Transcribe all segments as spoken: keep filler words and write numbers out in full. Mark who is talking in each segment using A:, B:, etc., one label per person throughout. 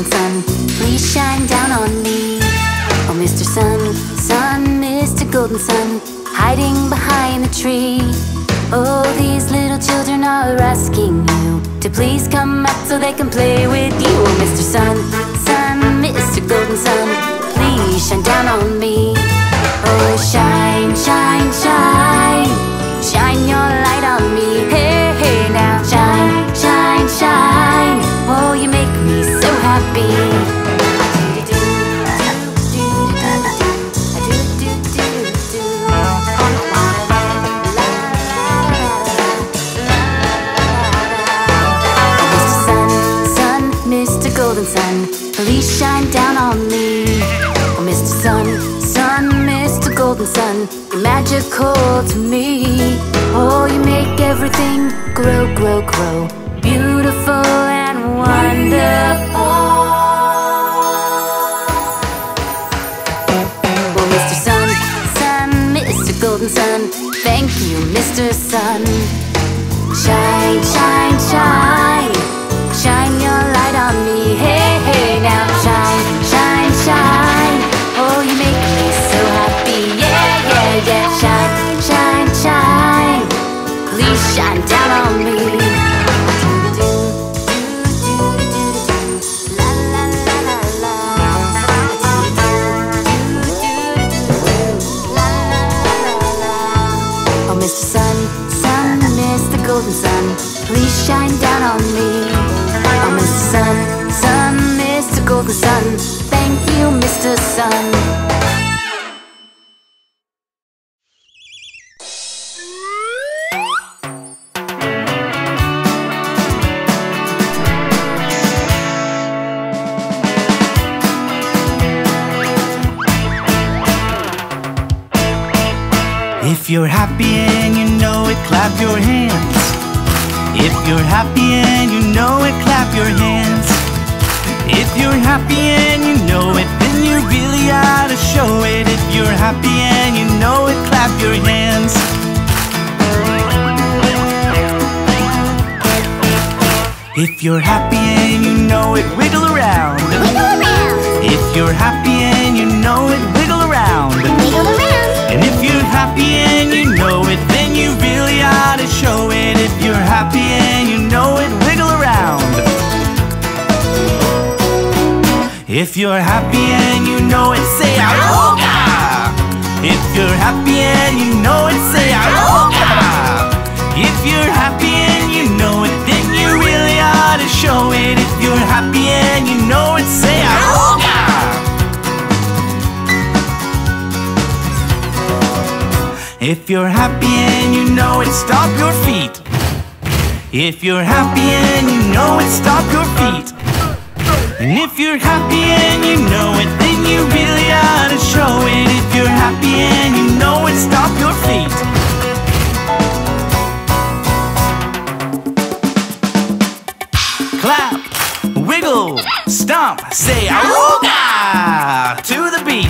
A: golden sun, please shine down on me. Oh, Mister Sun, Sun, Mister Golden Sun, hiding behind the tree. Oh, these little children are asking you to please come up so they can play with you. Oh, Mister Sun, Sun, Mister Golden Sun, please shine down on me. Oh, shine, shine, shine, shine your light on me. Hey, hey, now shine, shine, shine. Oh, you make me so happy. Golden sun, please shine down on me. Oh, Mister Sun, Sun, Mister Golden Sun, you're magical to me. Oh, you make everything grow, grow, grow, beautiful and wonderful. Well, Mister Sun, Sun, Mister Golden Sun, thank you, Mister Sun. Shine, shine, shine, shine your light on me. Hey, hey, now shine, shine, shine. Oh, you make me so happy. Yeah, yeah, yeah. Shine, shine, shine, please shine down on me. Oh, Mister Sun, Sun, Mister Golden Sun, please shine down on me. Oh, Mister Sun, Sun, Mister Golden Sun, thank you, Mister Sun.
B: If you're happy and you know it, clap your hands. If you're happy and you know it, clap your hands. If you're happy and you know it, then you really ought to show it. If you're happy and you know it, clap your hands. If you're happy and you know it, wiggle around.
C: Wiggle around.
B: If you're happy and you know it, wiggle around.
C: Wiggle around.
B: And if you're happy and you know it, then you really ought to show it. If you're happy and you know it, wiggle around. If you're happy and you know it, say Aroga! If you're happy and you know it, say Aroga! If you're happy and you know it, then you really ought to show it. If you're happy and you know it, say Aroga! If you're happy and you know it, stomp your feet. If you're happy and you know it, stomp your feet. And if you're happy and you know it, then you really ought to show it. If you're happy and you know it, stomp your feet. Clap, wiggle, stomp, say Aroga to the beat.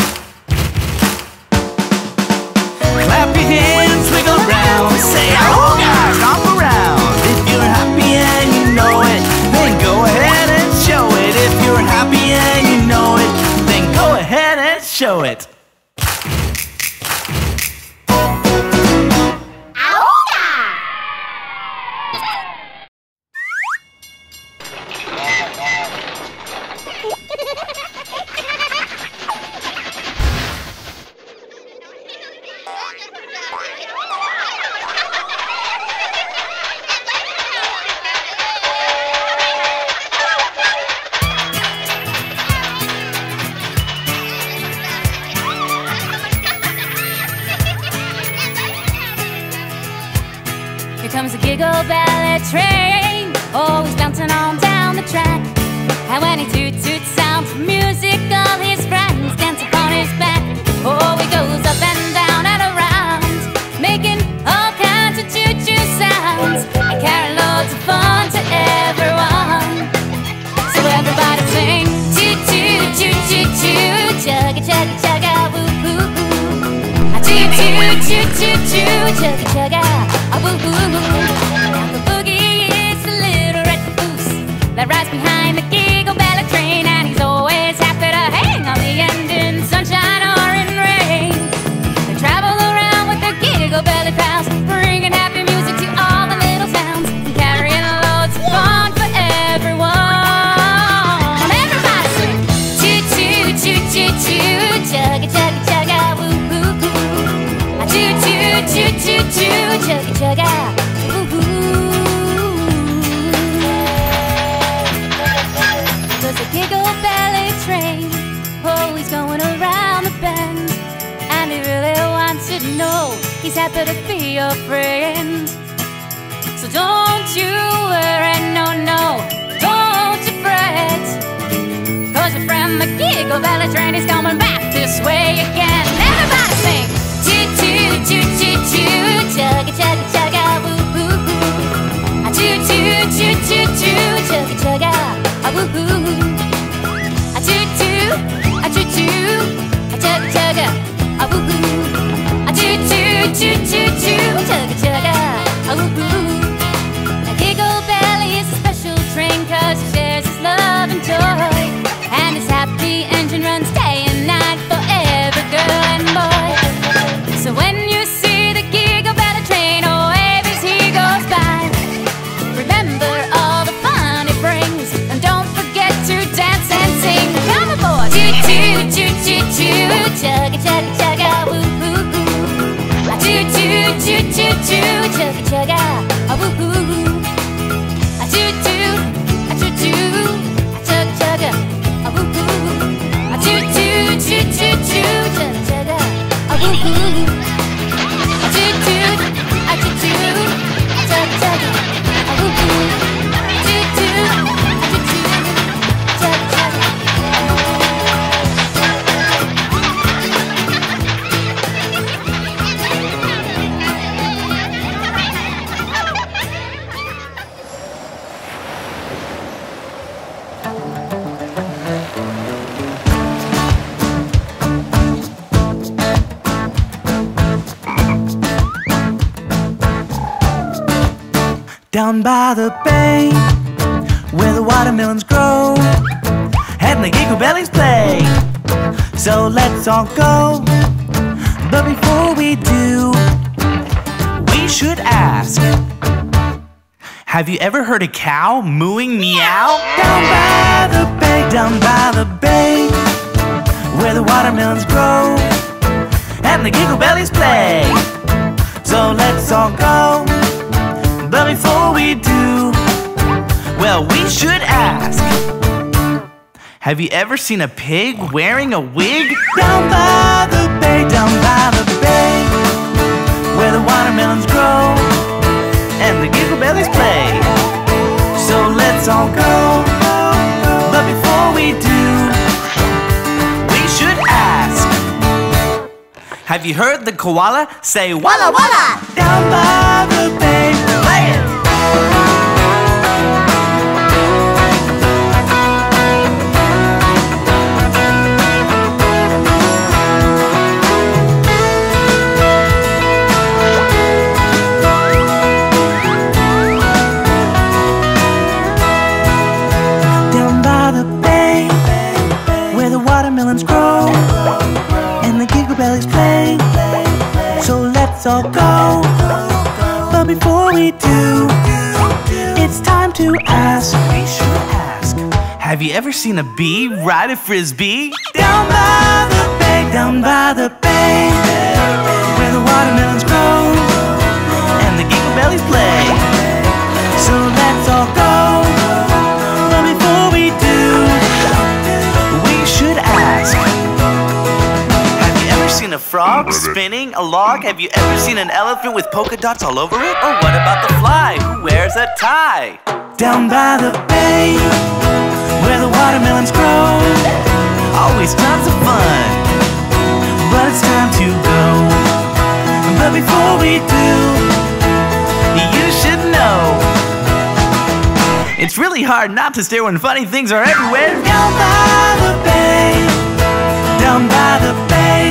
B: Clap your hands, wiggle around, say Aroga, stomp around. If you're happy and you know it, then go ahead and show it. If you're happy and you know it, then go ahead and show it.
A: Here comes a giggle ballet train, always bouncing on down the track. And when he toot toot sounds music, all his friends dance upon his back. Oh, he goes up and down and around, making all kinds of choo-choo sounds, and carrying loads of fun to everyone. So everybody sing choo-choo, choo-choo-choo, chugga chugga chugga woo woo woo. Choo-choo, choo-choo-choo, chugga chugga woo woo woo. Now the boogie is the little red caboose that rides behind the giggle ballet train. choo choo, chugga chugga, woo-hoo. There's a giggle belly train, oh, he's going around the bend, and he really wants you to know he's happy to be your friend. So don't you worry, no, no, don't you fret, 'cause your friend the giggle belly train is coming back this way again. Everybody sing! Choo choo choo choo choo, chugga chugga chugga, woo-hoo. A choo choo choo choo choo, chugga chugga, a woo-hoo. A choo choo, a choo choo, a chugga chugga, a woo-hoo. A choo choo choo choo choo, chugga chugga, a woo-hoo. A giggle belly is a special train 'cause he shares his love and joy, and his happy engine runs day and night for every girl and boy. So when you see the giggle belly train, oh, as he goes by, remember all the fun it brings, and don't forget to dance and sing. Come on, boys! Choo choo choo choo choo, chugga chugga chugga, woo-hoo. A choo choo choo choo choo, chugga chugga, a woo-hoo. A choo choo, a choo choo, a chugga chugga, a woo-hoo. A choo choo choo choo choo, chugga chugga, a woo-hoo. A choo choo, a choo choo, a chugga chugga, a woo-hoo. Choo choo, a choo choo, chugga chugga.
B: Down by the bay, where the watermelons grow, and the giggle bellies play. So let's all go. But before we do, we should ask, have you ever heard a cow mooing meow? Down by the bay, down by the bay, where the watermelons grow, and the giggle bellies play. So let's all go. But before we do, well, we should ask, have you ever seen a pig wearing a wig? Down by the bay, down by the bay, where the watermelons grow, and the giggle bellies play. So let's all go. But before we do, we should ask, have you heard the koala say walla walla? Down by the bay, play it! Down by the bay, where the watermelons grow, and the giggle bellies play. So let's all go. But before we do, it's time to ask, we should ask, have you ever seen a bee ride a frisbee? Down by the bay, down by the bay, where the watermelons grow, and the giggle bellies play. So let's all go. But before we do, we should ask, seen a frog spinning a log? Have you ever seen an elephant with polka dots all over it? Or what about the fly who wears a tie? Down by the bay, where the watermelons grow, always tons of fun, but it's time to go. But before we do, you should know, it's really hard not to stare when funny things are everywhere. Down by the bay, down by the bay.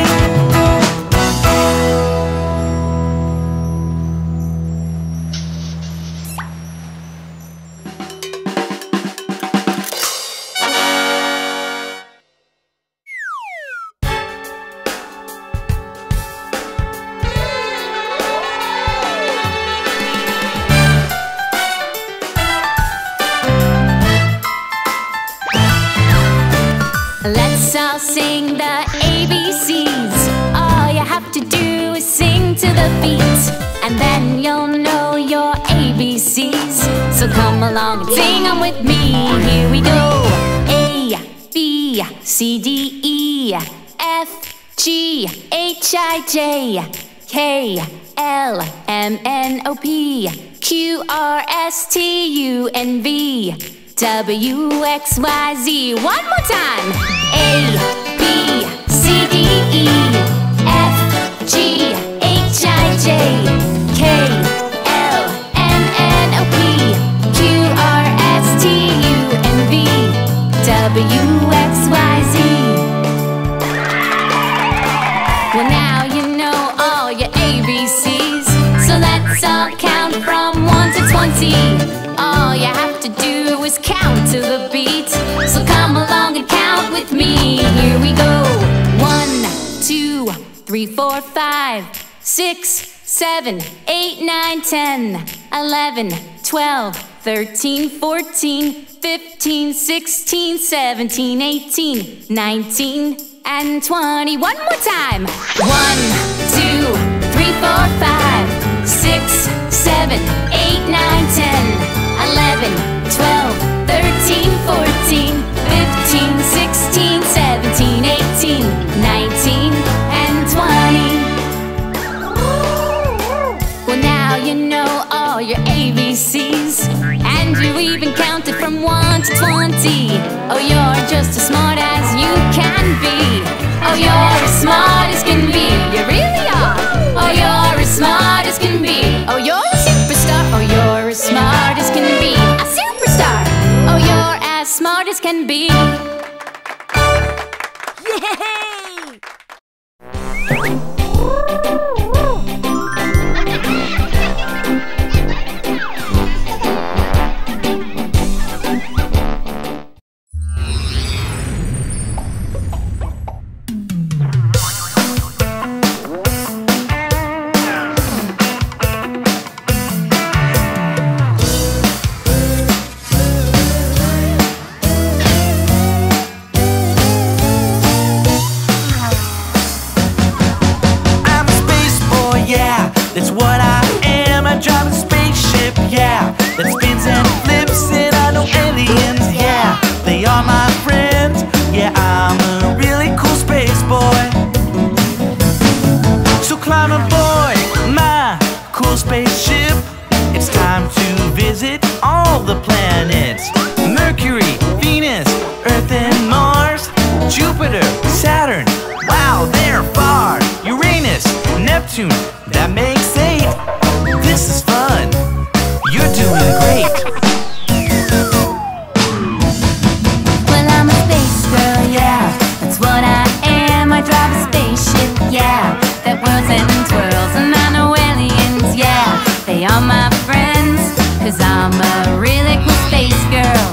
A: Let's all sing the A B Cs. All you have to do is sing to the the beat, and then you'll know your A B Cs. So come along and sing them with me. Here we go. A, B, C, D, E, F, G, H, I, J, K, L, M, N, O, P, Q, R, S, T, U, N, V, W, X, Y, Z. One more time. A, B, C, D, E, F, G, H, I, J, K, L, M, N, O, P, Q, R, S, T, U, N, V, W, X, Y, Z. Well, now you know all your A B Cs, so let's all count from one to twenty. All you have to do is count to the beat, so come along and count with me. Here we go. One, two, three, four, five, six, seven, eight, nine, ten, eleven, twelve, thirteen, fourteen, fifteen, sixteen, seventeen, eighteen, nineteen, and twenty. One more time. One, two, three, four, five, six, seven, eight, nine, ten, eleven, twelve, thirteen, fourteen, fifteen, sixteen, seventeen, eighteen, nineteen, and twenty. Well, now you know all your A B Cs, and you even counted from one to twenty. Oh, you're just as smart as you can be. Oh, you're as smart as can be. You really are. Oh, you're as smart as can be. Oh, you're a superstar. Oh, you're as smart as can be. A superstar. Oh, you're as smart as can be. Yay!
B: That's what I am. I drive a spaceship, yeah, that spins and flips, and I know aliens, yeah, they are my friends. Yeah, I'm a really cool space boy. So climb aboard my cool spaceship. It's time to visit all the planets: Mercury, Venus, Earth and Mars, Jupiter, Saturn, wow, they're far, Uranus, Neptune, that makes eight. This is fun. You're doing great.
A: Well, I'm a space girl, yeah, that's what I am. I drive a spaceship, yeah, that whirls and twirls, and I know aliens, yeah, they are my friends, 'cause I'm a really cool space girl.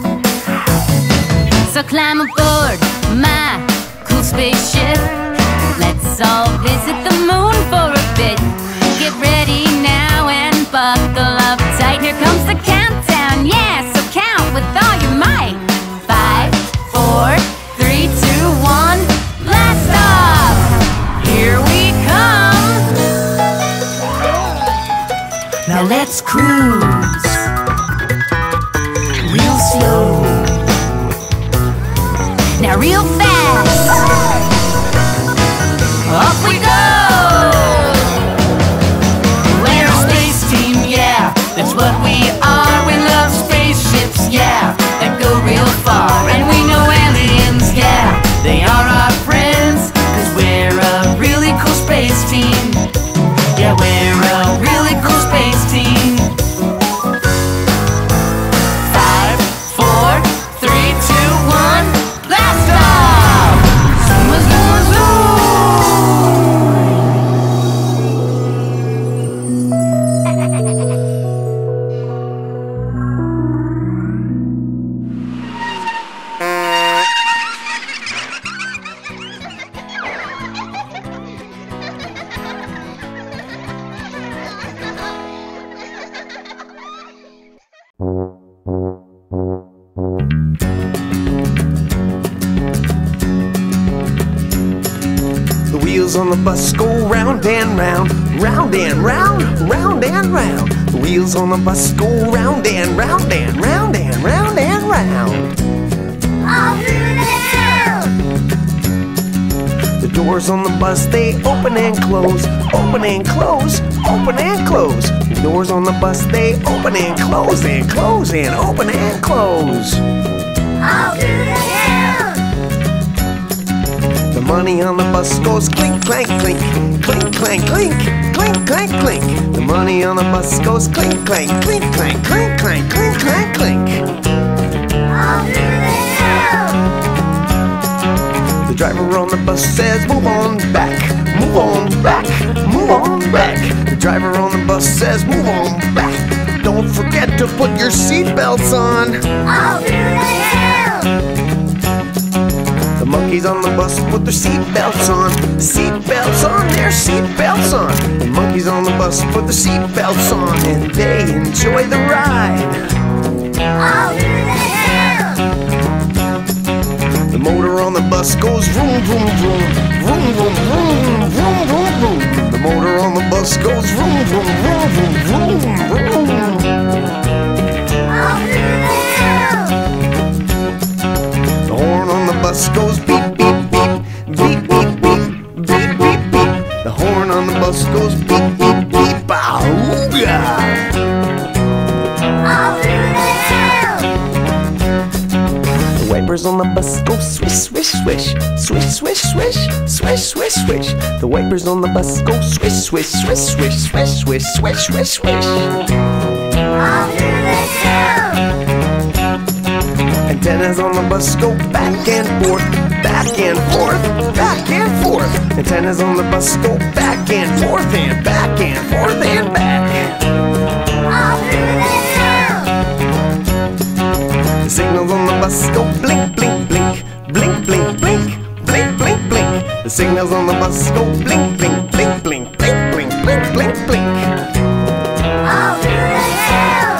A: So climb aboard my cool spaceship. Let's all visit the moon for a bit. Get ready now and buckle up tight. Here comes the countdown, yeah, so count with all your might. Five, four, three, two, one, blast off! Here we come. Now let's cruise real slow. Now real fast. Off we go! We're a space team, yeah, that's what we are. We love spaceships, yeah, that go real far. And we know aliens, yeah, they are our friends, 'cause we're a really cool space team. Yeah, we're a really cool space team. Five, four, three, two, one, blast off! Zoom, zoom, zoom!
C: On the bus go round and round, round and round, round and round. The wheels on the bus go round and round and round and round and round.
A: All through the town.
C: The doors on the bus, they open and close, open and close, open and close. The doors on the bus, they open and close and close and open and close.
A: All through the town.
C: The money on the bus goes clink, clank, clink, clink, clank, clink, clink, clank, clink. The money on the bus goes clink, clank, clink, clank, clink, clank, clink, clank, clink.
A: All through the town.
C: The driver on the bus says, move on back, move on back, move on back. The driver on the bus says, move on back. Don't forget to put your seatbelts on.
A: All through the town.
C: The monkeys on the bus put their seatbelts on, seatbelts on, their seatbelts on. The monkeys on the bus put their seatbelts on, and they enjoy the ride.
A: All through the town.
C: The motor on the bus goes vroom, vroom, vroom, vroom, vroom, vroom, vroom, vroom, vroom. The motor on the bus goes vroom, vroom, vroom, vroom, vroom, vroom.
A: All through the town.
C: The horn on the bus goes beep, beep, beep, beep, beep, beep, beep, beep, beep. The horn on the bus goes beep, beep, beep, ahooga.
A: All through the town.
C: The wipers on the bus go swish, swish, swish, swish, swish, swish, swish, swish, swish. The wipers on the bus go swish, swish, swish, swish, swish, swish, swish, swish, swish.
A: All through the town.
C: Antennas on the bus go back and forth, back and forth, back and forth. Antennas on the bus go back and forth and back and forth and back.
A: All through the town.
C: The signals on the bus go blink, blink, blink, blink, blink, blink, blink, blink, blink. The signals on the bus go blink, blink, blink, blink, blink, blink, blink, blink, blink.
A: All through the town.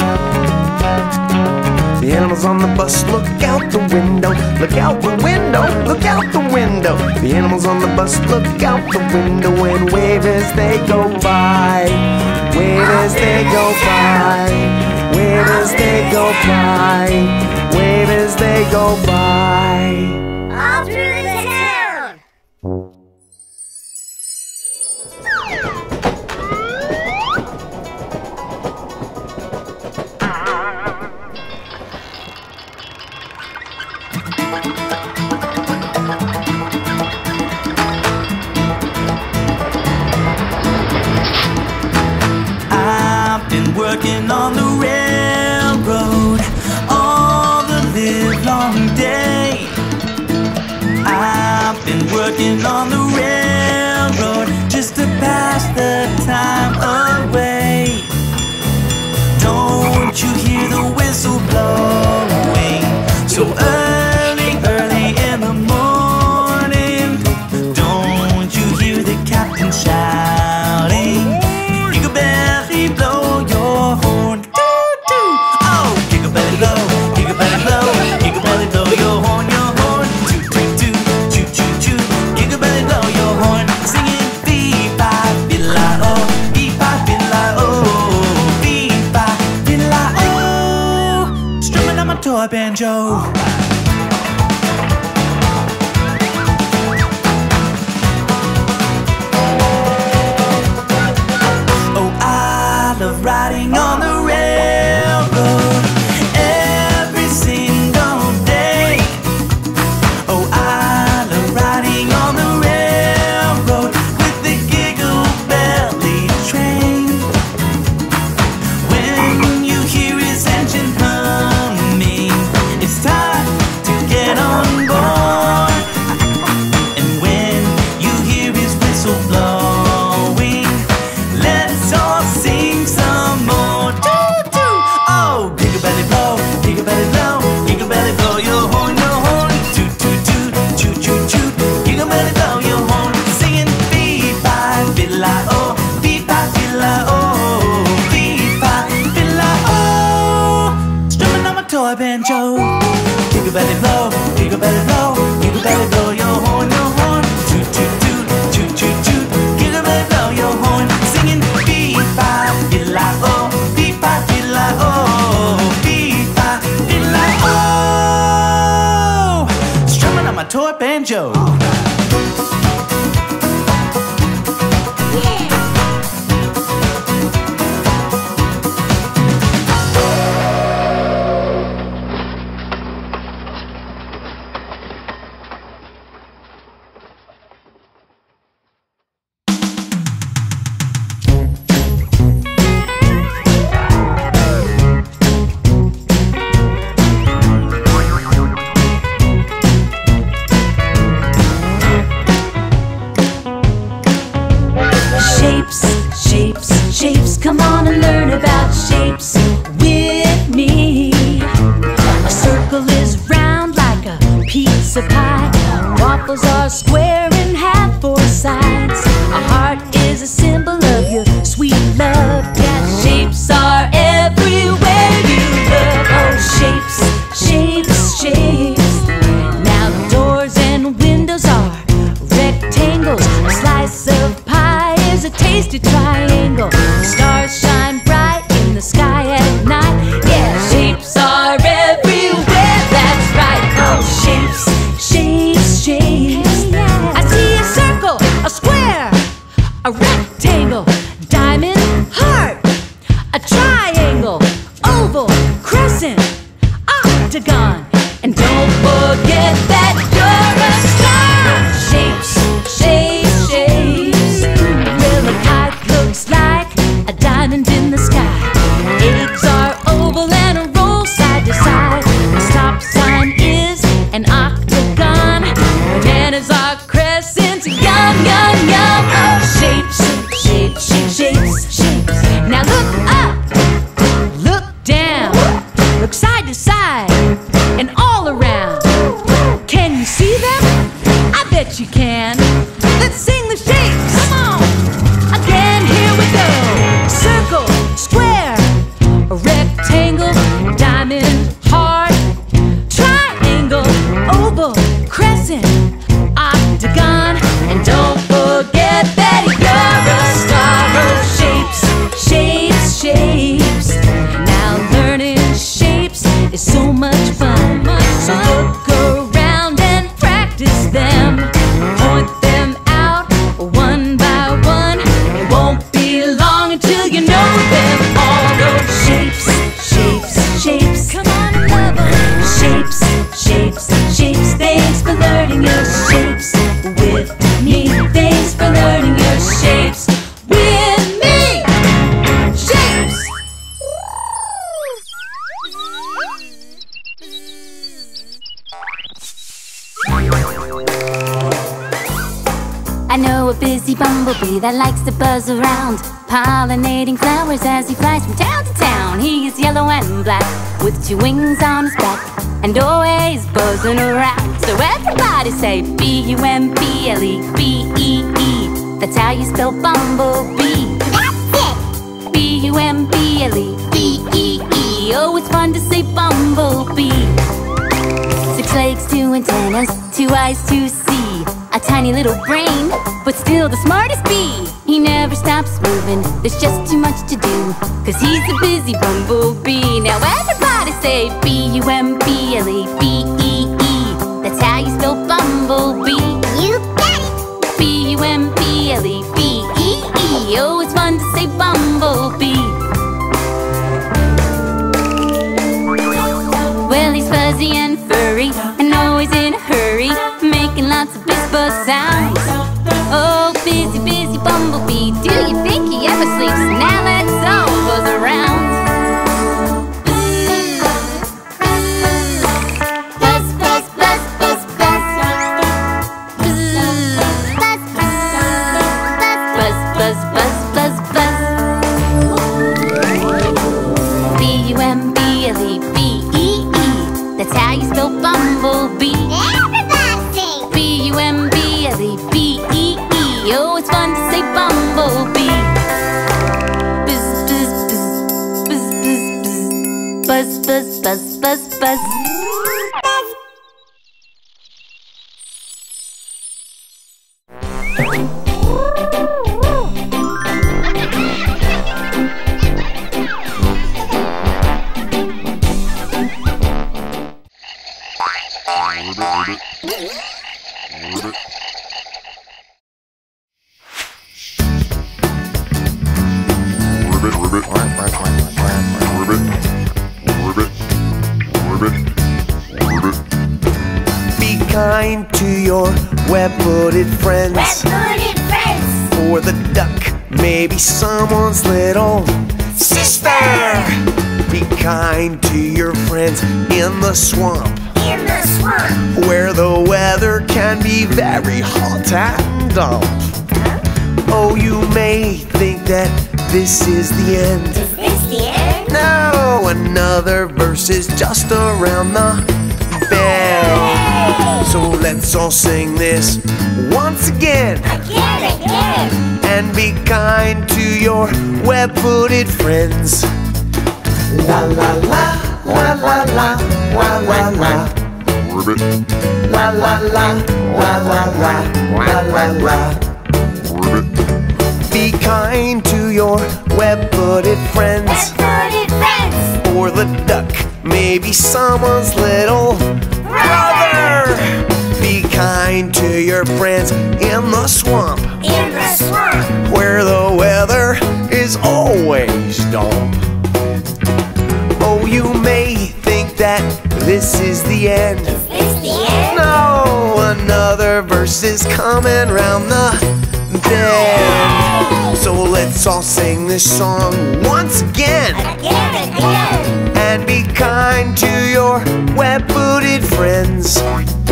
C: The animals on the bus look out the window, look out the window, look out the window. The animals on the bus look out the window and wave as they go by, wave as they go by, wave as they go by, wave as they go by.
A: All through the town.
B: I've been working on the railroad all the livelong day. I've been working on the railroad just to pass the time away. Don't you hear the whistle blowing so early, early in the morning? Don't you hear the captain shouting? Giggle belly, blow your horn. Doo-doo. Oh, giggle belly blow, giggle belly blow, giggle belly blow your horn, your horn. Toot, toot, toot, choo, choo, choo. Giggle belly blow your horn, singing bee-ba, bee-la-oh, bee-ba, bee-la-oh, bee-ba, bee-la-oh. Strumming on my toy banjo. Oh, I love riding on the railroad every single day. Oh, I love riding on the railroad with the giggle belly train. When you hear his engine humming, it's time to get on board. And when you hear his whistle blowing, let's all sing some more. Doo-doo. Oh, giggle belly blow, giggle belly blow, giggle belly blow your horn, your horn. Toot, toot, toot, choo, choo, choo. Giggle belly blow your horn, singing bee-ba, bee-la-oh, bee-ba, bee-la-oh, bee-ba, bee-la-oh. Strumming on my toy banjo. Giggle belly blow, giggle belly blow, giggle belly blow your horn, your horn. Toot, toot, toot, choo, choo, choo. Giggle belly blow your horn, singing
A: triangle. Stars shine bright in the sky at night. Yeah, shapes are everywhere, that's right. Oh, shapes, shapes, shapes. I see a circle, a square, a rectangle, diamond, heart, a triangle, oval, crescent, octagon. And don't forget that you're a star. Shapes, shapes, shapes. Well, a kite looks like a diamond in the sky. Eggs are oval and roll side to side. A stop sign is an octagon. Bananas are crescents. Yum, yum, yum. Oh, shapes, shapes, shapes, shapes, shapes. Now look up, look down, look side to side, and all around. Can you see them? I bet you can. Let's sing the shapes. Come on. Again, here we go. Circle, square, a rectangle, diamond, heart, triangle, oval, crescent, octagon. And don't forget that you're a star. Oh, shapes, shapes, shapes. Now learning shapes is so much fun. So look around and practice them. Point them out one by one. It won't be long until you know them all. Those shapes, shapes, shapes. Come on and love them. Shapes, shapes, shapes. Thanks for learning your shapes with me. Thanks for learning your shapes with me. Shapes. I know a busy bumblebee that likes to buzz around, pollinating flowers as he flies from town to town. He is yellow and black, with two wings on his back, and always buzzing around. So everybody say B U M B L E B E E. That's how you spell bumblebee. That's it! B U M B L E B E E. Oh, it's fun to say bumblebee. Six legs, two antennas, two eyes to see. A tiny little brain, but still the smartest bee. He never stops moving, there's just too much to do, cause he's a busy bumblebee. Now everybody say B U M B L E B E E. That's how you spell bumblebee. You got it! B U M B L E B E E. Oh, it's fun to say bumblebee. Well, he's fuzzy and furry, and always in a hurry, making lots of buzz buzz sounds. Oh, busy, busy bumblebee, do you think he ever sleeps? Now let's all buzz around. Buzz, buzz, buzz, buzz, buzz. Buzz, buzz, buzz, buzz, buzz. B U M B L E B E E. That's how you spell bumblebee. B U M B L E B E E. Oh, it's fun to say bumblebee. Buzz, buzz, buzz, buzz, buzz, buzz, buzz, buzz, buzz.
C: Be kind to your web-footed friends.
D: Web-footed friends.
C: For the duck, maybe someone's little sister. Be kind to your friends in the swamp.
D: In the swamp.
C: Where the weather can be very hot and damp. Oh, you may think that this is the end.
D: Is this the end?
C: No, another verse is just around the bend. So let's all sing this once again.
D: Again, again.
C: And be kind to your web-footed friends. La la la, la la la, la la la.
E: Ribbit,
C: La la la, la la la, la la la.
E: ribbit,
C: Be Be kind to your web-footed friends.
D: Web-footed friends.
C: Or the duck, maybe someone's little brother. Be kind to your friends in the swamp.
D: In the swamp.
C: Where the weather is always dull. Oh, you may think that this is the end.
D: Is this the end?
C: No, another verse is coming round the bend. So let's all sing this song once again.
D: Again, again.
C: And be kind to your web-footed friends.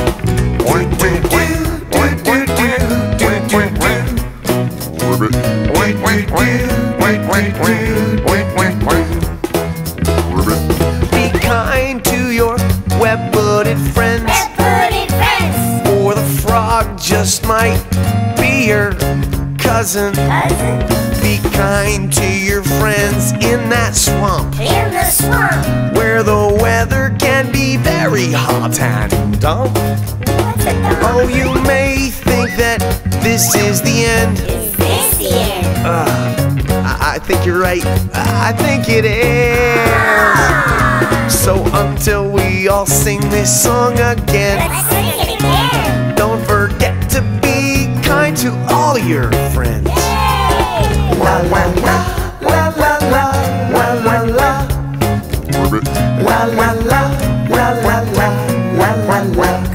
C: Be kind to your web-footed friends.
D: Web-footed friends.
C: Or the frog just might be your cousin.
D: Cousin.
C: Be kind to your friends in that swamp.
D: In the swamp.
C: Where the weather can be very hot and dumb.
D: What's a dog?
C: Oh, you may think that this is the end.
D: Is this the end?
C: Uh, I, I think you're right. I think it is. So until we all sing this song again,
D: Let's sing it again.
C: don't forget to be kind to all your friends.
D: Yay!
C: La la la, la la la, la la la. La la la, la la la, la la la.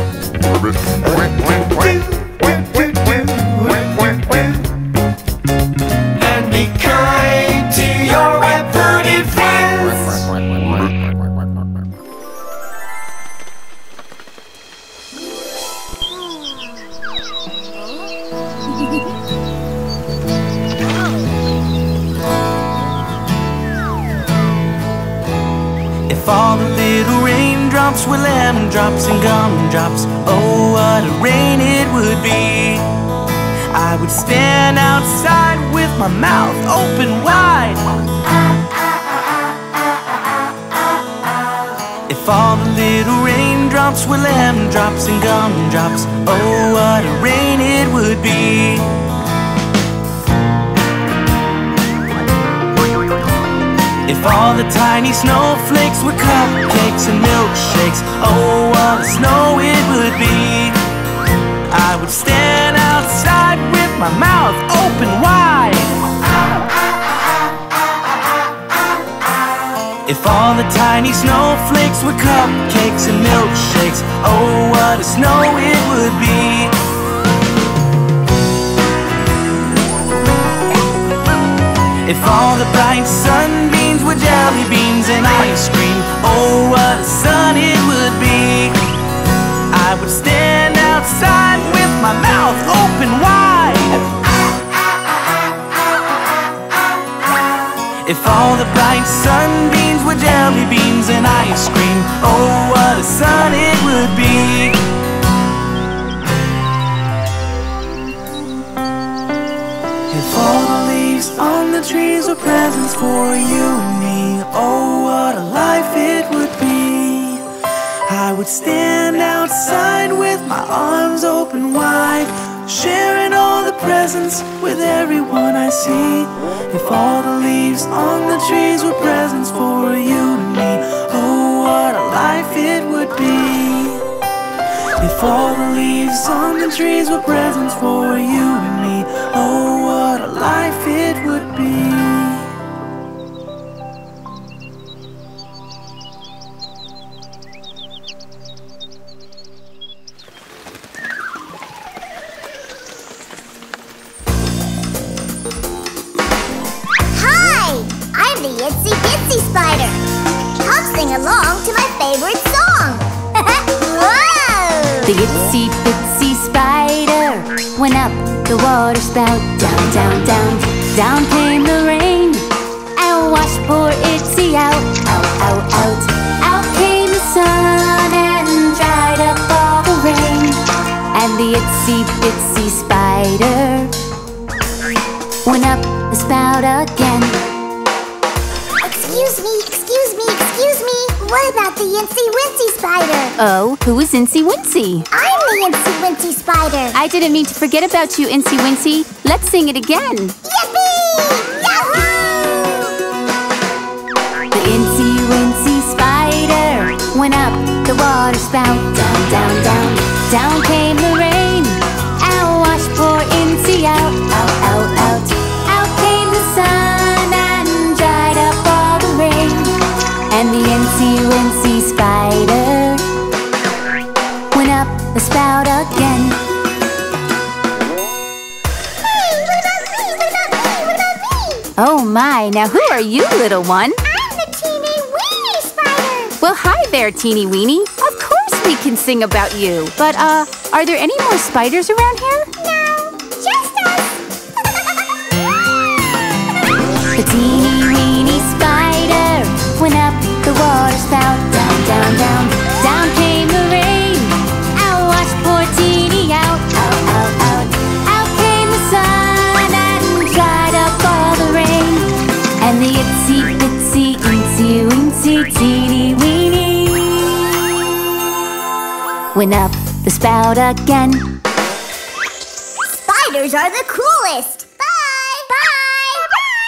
C: And be kind to your web-footed friends.
B: If all the little raindrops were lemon drops and gumdrops, oh, what a rain it would be. I would stand outside with my mouth open wide. If all the little raindrops were lemon drops and gumdrops, oh, what a rain it would be. If all the tiny snowflakes were cupcakes and milkshakes, oh, what a snow it would be. I would stand outside with my mouth open wide. If all the tiny snowflakes were cupcakes and milkshakes, oh, what a snow it would be. If all the bright sunbeams were jelly beans and ice cream, oh, what a sun it would be. I would stand outside with my mouth open wide. If all the bright sunbeams were jelly beans and ice cream, oh, what a sun it would be. If all the leaves on the trees were presents for you and me, oh, what a life it would be. I would stand outside with my arms open wide, sharing all the presents with everyone I see. If all the leaves on the trees were presents for you and me, oh, what a life it would be. If all the leaves on the trees were presents for you and me, oh, what a life it would be.
D: Hi! I'm the Itsy Bitsy Spider. Come sing along to my favorite song. Whoa!
A: The itsy bitsy spider went up the water spout. Down, down, down, down came the rain and washed poor Itsy out. Out, out, out, out came the sun and dried up all the rain. And the itsy bitsy spider went up the spout again.
D: Excuse me, excuse me, excuse me. What about the Incy Wincy Spider?
A: Oh, who is Incy Wincy?
D: I'm the Incy Wincy Spider.
A: I didn't mean to forget about you, Incy Wincy. Let's sing it again.
D: Yippee! Yahoo!
A: The Incy Wincy Spider went up the water spout. Down, down, down, down came the rain and washed poor Incy out. Out, out, out. Out came the sun and dried up all the rain. And the Incy Wincy Spider went up the spout again.
D: Hey, what about me? What about me? What about me?
A: Oh my, now who are you, little one?
D: I'm the Teeny Weeny Spider.
A: Well, hi there, Teeny Weeny. Of course we can sing about you. But, uh, are there any more spiders around here?
D: No, just us.
A: The Teeny Weeny Spider went up the water spout. Down, down, down, down came the rain. Out washed poor Teeny out. Out, out, out. Out came the sun and dried up all the rain. And the itsy bitsy incy wincy Teeny Weeny went up the spout again.
D: Spiders are the coolest. Bye. Bye.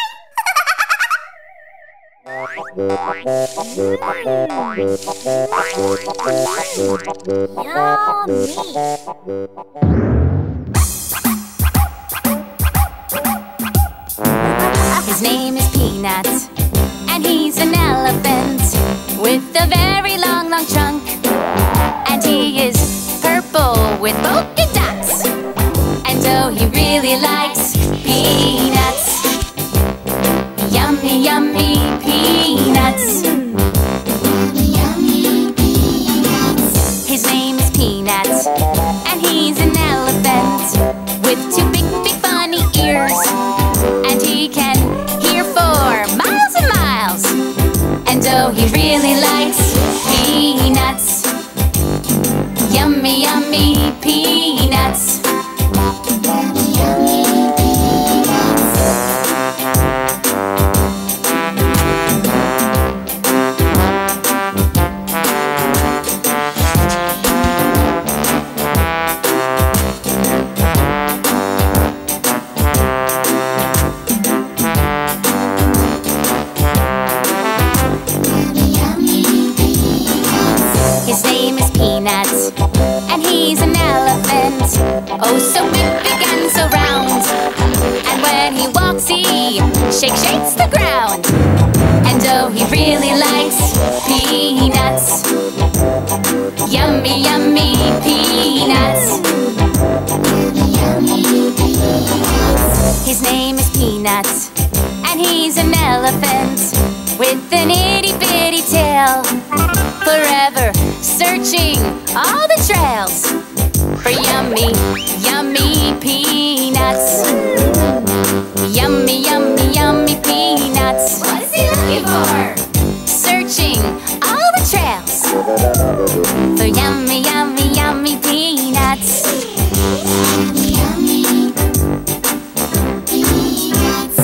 A: His name is Peanut, and he's an elephant with a very long, long trunk. And he is purple with polka dots. And oh, he really likes peanuts. Yummy, yummy peanuts. His name is Peanut, and he's an elephant with two big, big funny ears. And he can hear for miles and miles. And oh, he really likes peanuts. Yummy, yummy peanuts. His name is Peanut, and he's an elephant. Oh, so big, big and so round. And when he walks, he shake, shakes the ground. And oh, he really likes peanuts. Yummy, yummy peanuts. His name is Peanut, and he's an elephant with an itty bitty tail. Forever searching all the trails for yummy, yummy peanuts. Yummy, yummy, yummy peanuts. What is he looking for? Searching all the trails for yummy, yummy, yummy peanuts. Yummy, yummy peanuts.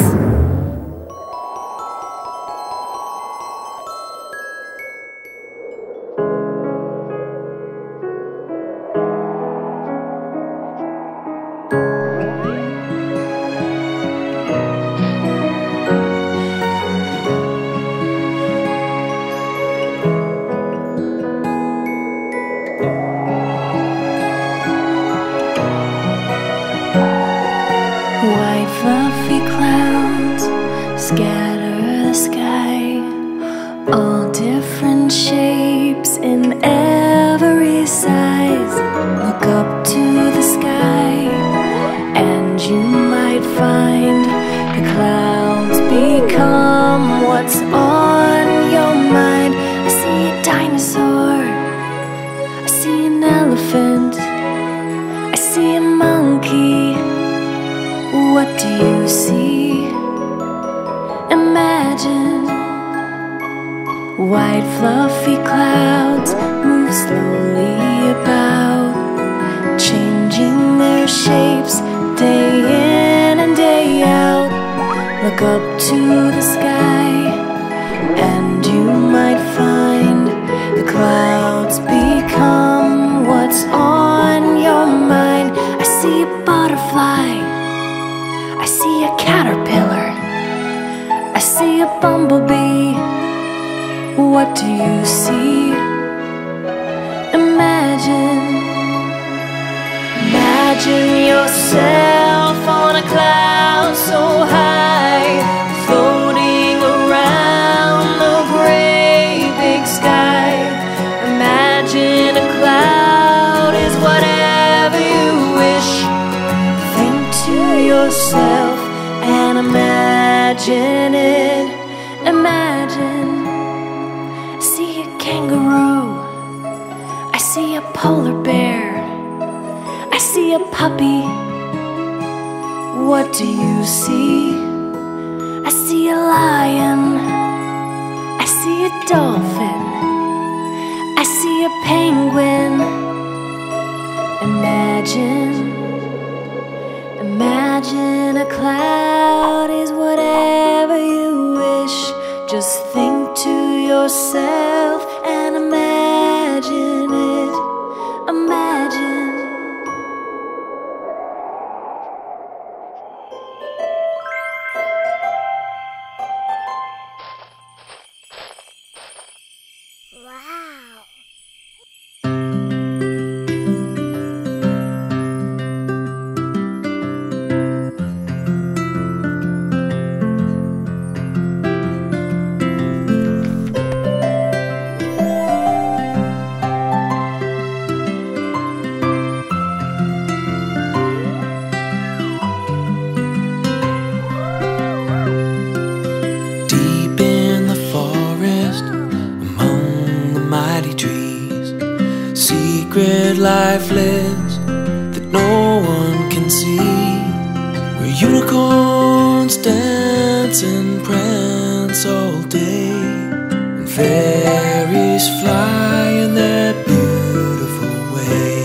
E: White fluffy clouds scatter the sky, all different shapes in every size. Look up to the sky and you might find the clouds become what's on your mind. I see a dinosaur, I see an elephant, I see a monkey. What do you see? Imagine white fluffy clouds move slowly about, changing their shapes day in and day out. Look up to the sky and you might find clouds become what's on your mind. I see a butterfly, I see a caterpillar, I see a bumblebee. What do you see? Imagine, imagine yourself on a cloud so high, floating around the great big sky. Imagine a cloud is whatever you wish. Think to yourself and imagine it. Imagine. I see a kangaroo, I see a polar bear, I see a puppy. What do you see? I see a lion, I see a dolphin, I see a penguin. Imagine, imagine a cloud is whatever you wish. Just think to yourself and imagine it. Imagine.
D: Wow.
F: Deep in the forest, among the mighty trees, secret life lives that no one can see. Where unicorns dance and prance all day, and fairies fly in their beautiful way.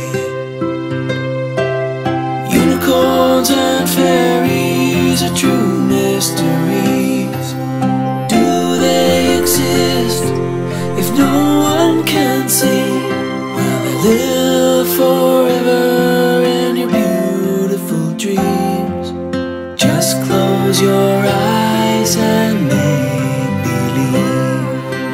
F: Unicorns and fairies are true mysteries. Do they exist if no one can see? Will they live forever in your beautiful dreams? Just close your eyes and make believe.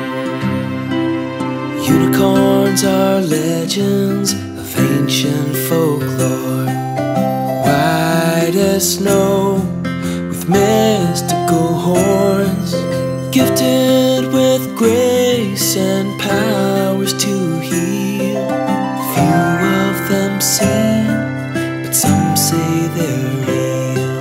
F: Unicorns are legends of ancient folklore, white as snow with mystical horns, gifted with grace and powers to heal. Few of them seen, but some say they're real.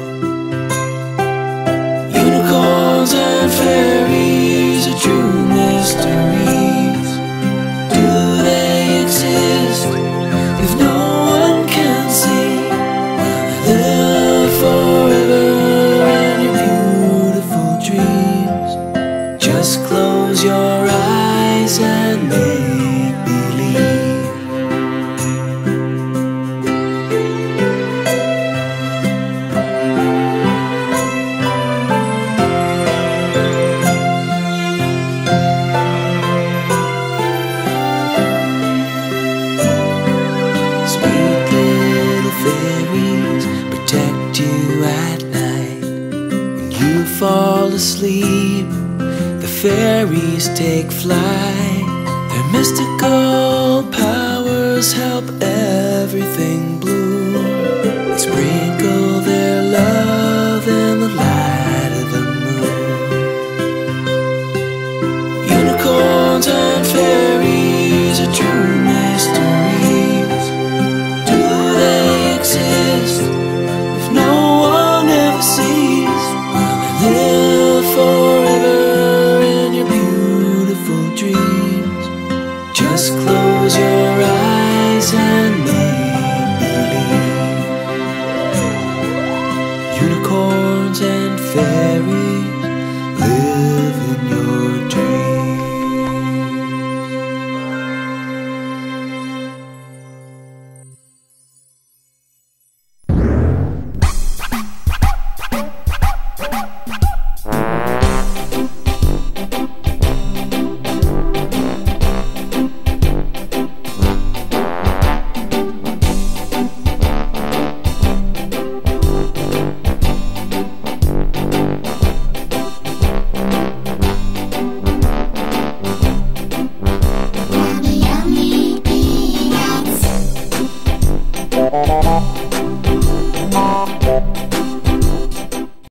F: Unicorns and fairies are true mysteries. Do they exist if no one can see? Will they live forever in your beautiful dreams? Just close your eyes and make believe. Sweet little fairies protect you at night. When you fall asleep, the fairies take flight. Their mystical powers help everything bloom. They sprinkle their love in the light of the moon. Unicorns and fairies are true mysteries. Do they exist if no one ever sees? Will they live forever